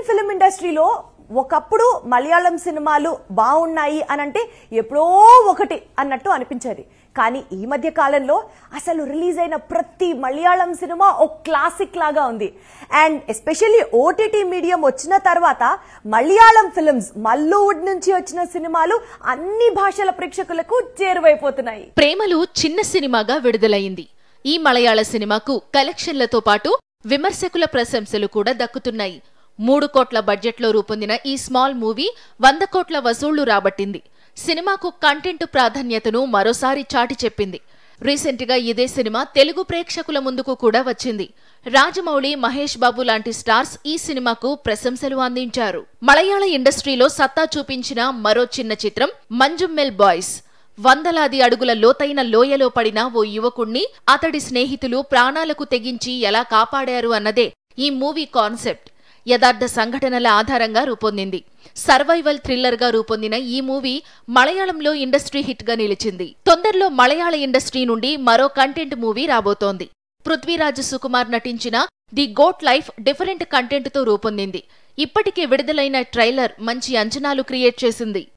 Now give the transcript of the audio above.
Indian film ఇండస్ట్రీలో ఒకప్పుడు మలయాళం సినిమాలు బాగున్నాయి అనంటే ఎప్పుడో ఒకటి అన్నట్టు అనిపించేది. కానీ ఈ మధ్య కాలంలో అసలు రిలీజ్ అయిన ప్రతి మలయాళం సినిమా ఒక క్లాసిక్ లాగా ఉంది. అండ్ ఎస్పెషల్లీ ఓటీటీ మీడియం వచ్చిన తర్వాత మలయాళం ఫిల్మ్స్, మల్లూవుడ్ నుంచి వచ్చిన సినిమాలు అన్ని భాషల ప్రేక్షకులకు చేరువైపోతున్నాయి. ప్రేమలు చిన్న సినిమాగా విడుదలైంది. ఈ మలయాళ సినిమాకు కలెక్షన్లతో పాటు విమర్శకుల ప్రశంసలు కూడా దక్కుతున్నాయి. 3 కోట్ల బడ్జెట్లో రూపొందిన ఈ స్మాల్ మూవీ 100 కోట్ల వసూళ్లు రాబట్టింది. సినిమాకు కంటెంట్ ప్రాధాన్యతను మరోసారి చాటి చెప్పింది. రీసెంట్ గా ఇదే సినిమా తెలుగు ప్రేక్షకుల ముందుకు కూడా వచ్చింది. రాజమౌళి, మహేష్ బాబు లాంటి స్టార్స్ ఈ సినిమాకు ప్రశంసలు అందించారు. మలయాళ ఇండస్ట్రీలో సత్తా చూపించిన మరో చిన్న చిత్రం మంజుమ్మెల్ బాయ్స్. వందలాది అడుగుల లోతైన లోయలో పడిన ఓ యువకుణ్ణి అతడి స్నేహితులు ప్రాణాలకు తెగించి ఎలా కాపాడారు అన్నదే ఈ మూవీ కాన్సెప్ట్. యథార్థ సంఘటనల ఆధారంగా రూపొందింది. సర్వైవల్ థ్రిల్లర్ గా రూపొందిన ఈ మూవీ మలయాళంలో ఇండస్ట్రీ హిట్ గా నిలిచింది. తొందరలో మలయాళ ఇండస్ట్రీ నుండి మరో కంటెంట్ మూవీ రాబోతోంది. పృథ్వీరాజ్, సుకుమార్ నటించిన The Goat Life different content తో రూపొందింది. ఇప్పటికే విడుదలైన ట్రైలర్ మంచి అంచనాలు క్రియేట్ చేసింది.